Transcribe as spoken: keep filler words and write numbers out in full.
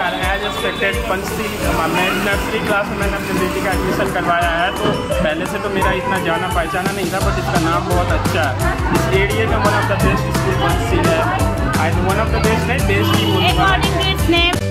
नमस्कार। As expected पंचती मैं nursery class में मैंने अपनी बेटी का एडमिशन करवाया है। तो पहले से तो मेरा इतना जाना पहचाना नहीं था, बट इसका नाम बहुत अच्छा है। इस एरिया में one of the best school पंचती है। I one of the best नहीं, बेस्ट ही बोलूँगा।